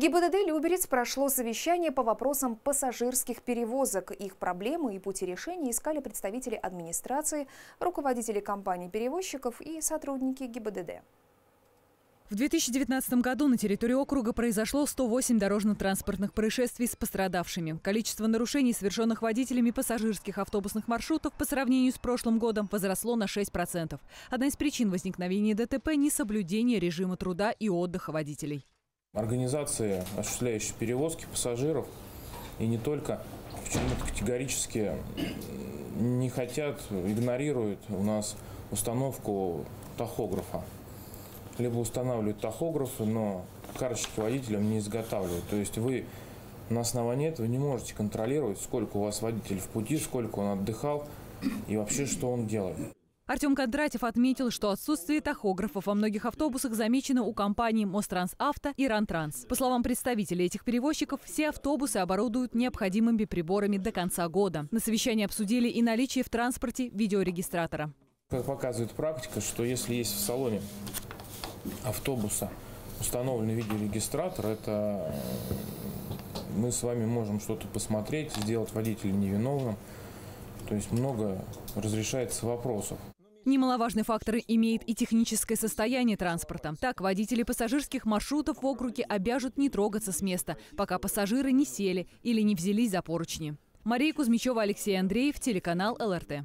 ГИБДД «Люберец» прошло совещание по вопросам пассажирских перевозок. Их проблемы и пути решения искали представители администрации, руководители компаний-перевозчиков и сотрудники ГИБДД. В 2019 году на территории округа произошло 108 дорожно-транспортных происшествий с пострадавшими. Количество нарушений, совершенных водителями пассажирских автобусных маршрутов по сравнению с прошлым годом, возросло на 6%. Одна из причин возникновения ДТП – несоблюдение режима труда и отдыха водителей. Организации, осуществляющие перевозки пассажиров, и не только, почему-то категорически не хотят, игнорируют у нас установку тахографа. Либо устанавливают тахографы, но карточки водителям не изготавливают. То есть вы на основании этого не можете контролировать, сколько у вас водитель в пути, сколько он отдыхал и вообще, что он делает. Артем Кондратьев отметил, что отсутствие тахографов во многих автобусах замечено у компаний Мострансавто и Рантранс. По словам представителей этих перевозчиков, все автобусы оборудуют необходимыми приборами до конца года. На совещании обсудили и наличие в транспорте видеорегистратора. Как показывает практика, что если есть в салоне автобуса установленный видеорегистратор, это мы с вами можем что-то посмотреть, сделать водителя невиновным. То есть много разрешается вопросов. Немаловажный фактор имеет и техническое состояние транспорта. Так, водители пассажирских маршрутов в округе обяжут не трогаться с места, пока пассажиры не сели или не взялись за поручни. Мария Кузьмичева, Алексей Андреев, телеканал ЛРТ.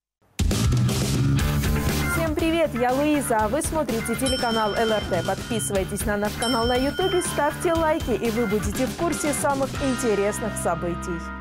Всем привет, я Луиза, а вы смотрите телеканал ЛРТ. Подписывайтесь на наш канал на YouTube, ставьте лайки, и вы будете в курсе самых интересных событий.